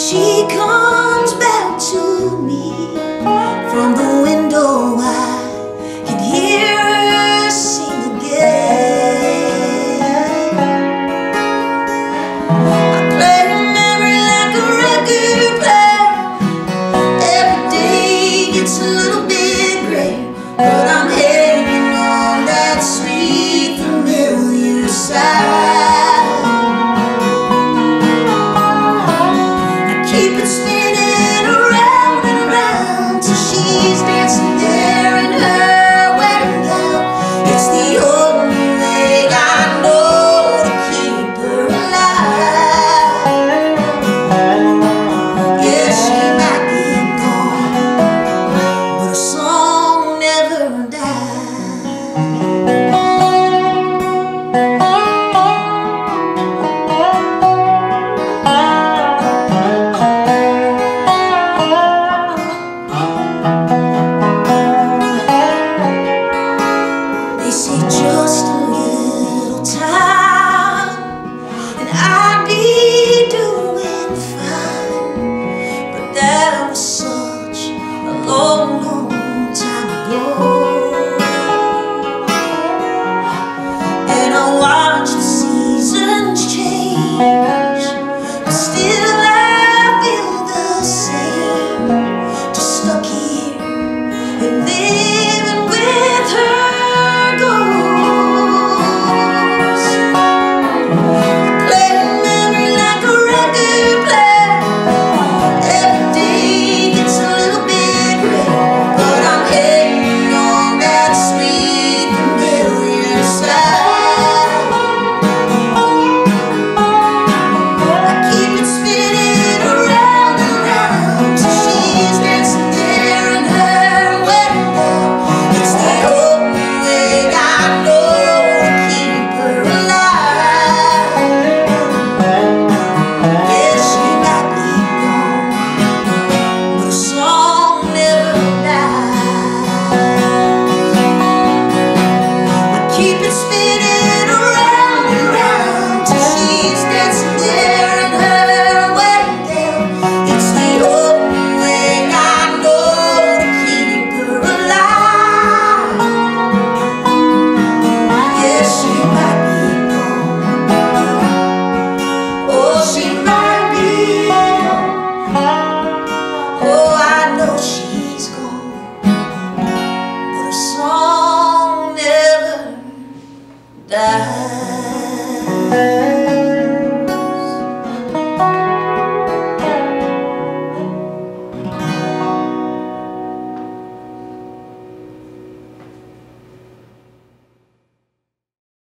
She comes back to me from the window. I can hear her sing again. I play her memory like a record player. Every day gets a little bit grayer, but I'm hanging on that sweet familiar side. Keep it